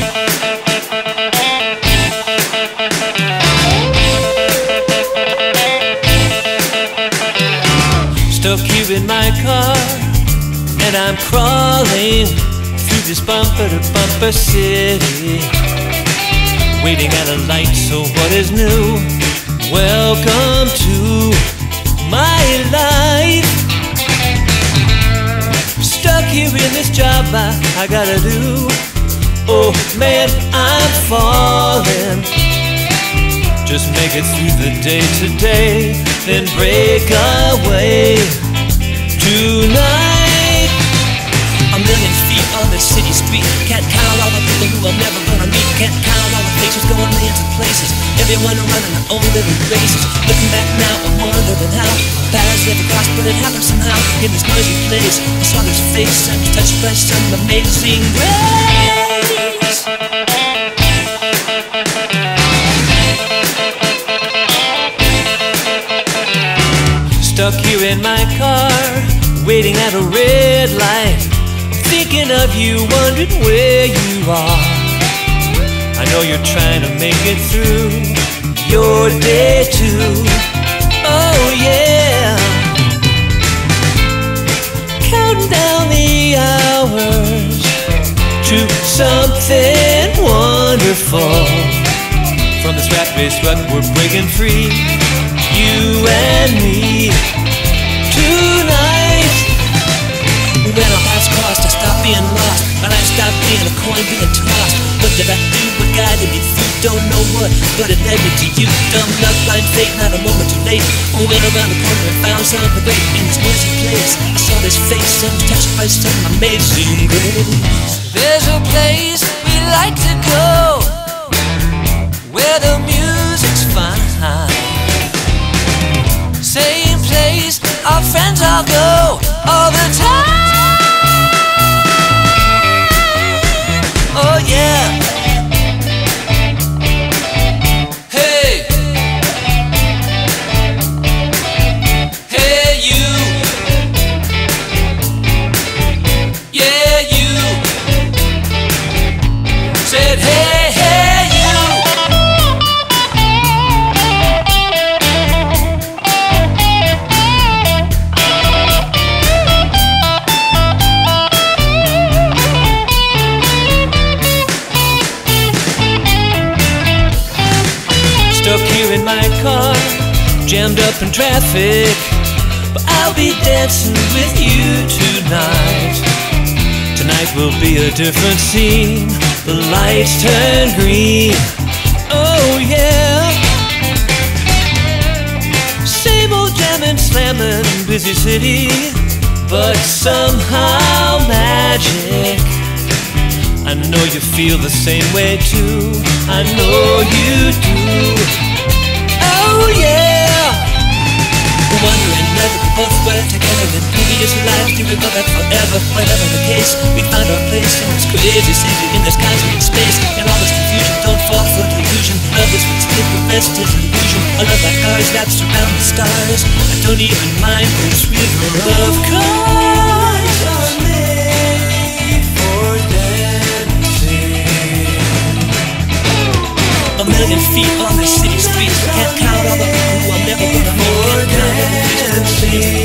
Stuck here in my car, and I'm crawling through this bumper-to-bumper city, waiting at a light, so what is new? Welcome to my life. Stuck here in this job I gotta do. Oh man, I'm falling. Just make it through the day today, then break away tonight. A million feet on the city street. Can't count all the people who I'm never gonna meet. Can't count all the faces going millions of places. Everyone running their own little races. Looking back now, I'm wondering how paths never crossed, but it happened somehow. In this noisy place, I saw this face and touched by some amazing grace. Stuck here in my car, waiting at a red light, thinking of you, wondering where you are. I know you're trying to make it through your day too. Oh yeah. Counting down the hours to something wonderful. From this rat race rut we're breaking free, you and me tonight. When our paths crossed, I stopped being lost. My life stopped being a coin being tossed. What did I do? What guided me through? Don't know what, but it led me to you. Dumb luck, blind fate, not a moment too late. I went around the corner and found something great in this noisy place. I saw this face and touched by some amazing grace. There's a place we like to go, where the music's fine. Same place our friends all go all the time. Oh yeah. Hey, hey you. Yeah you. Said hey, hey you. Stuck here in my car, jammed up in traffic, but I'll be dancing with you tonight. Tonight will be a different scene. The lights turn green. Oh yeah. Same old jamming, slamming, busy city, but somehow magic. I know you feel the same way too. I know you do. Oh yeah. Wondering whether we both were together in previous lives. Do we go back forever? Whatever the case, we found our place in this crazy city, in this cosmic space. In all this confusion, don't fall for the illusion. Love is what's hid, the rest is illusion. A love like ours wraps around the stars. I don't even mind this river of cars are made for dancing. A million feet on the city streets. Can't count all the people who I'm never gonna meet. Can't count all the faces in the